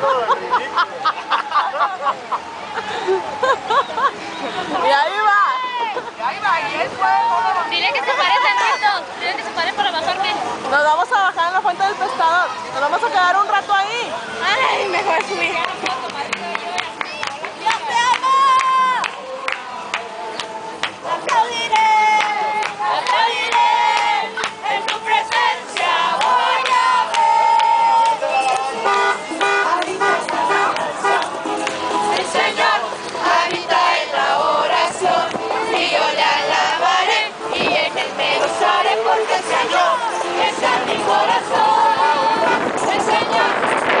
Y ahí va, y él fue. Dile que se pare tantito, dile que se pare para bajarme. Nos vamos a bajar en la fuente del pescador. Nos vamos a quedar un rato ahí. Ay, mejor subir. ¡Yo te amo! Aplaudiré en tu presencia, voy a ver. El Señor habita en la oración y yo le alabaré y en él me gozaré porque el Señor está en mi corazón. El Señor.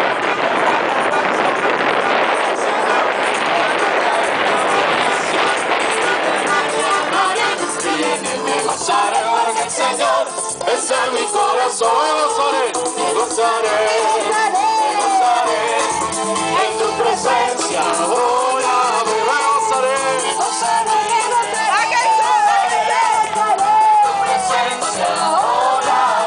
El Señor está en mi corazón, me gozaré en tu presencia, ahora me gozaré, en tu presencia, ahora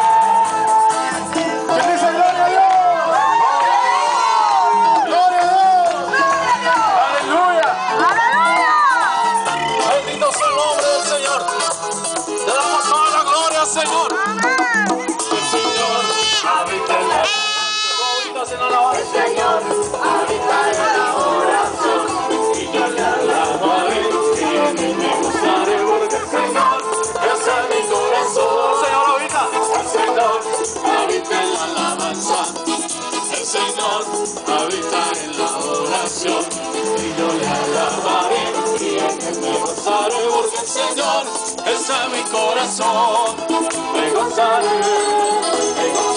¿quién dice gloria a Dios? ¡Gloria a Dios! ¡Aleluya! Bendito sea el nombre del Señor. Te damos toda la gloria, Señor. El Señor habita en la oración. El Señor habita en la oración. Y yo le alabaré y en él me gozaré porque el Señor está en mi corazón. El Señor habita. El Señor habita en la alabanza. El Señor habita en la oración. Y yo le alabaré y en él me gozaré porque el Señor está en mi corazón, me gozaré, me gozaré.